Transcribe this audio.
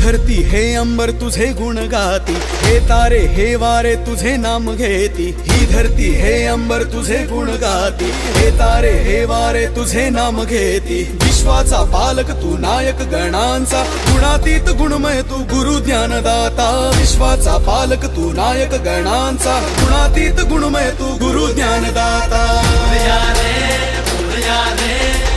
धरती हे अंबर तुझे गुण गाती, हे तारे हे वारे तुझे नाम घेती। ही धरती हे अंबर तुझे गुण गाती, हे तारे हे वारे तुझे नाम घेती। विश्वाचा पालक तू नायक गणांचा, गुणातीत गुणमय तू गुरु ज्ञानदाता। विश्वाचा पालक तू नायक गणांचा, गुणातीत गुणमय तू गुरु ज्ञानदाता। फूल या रे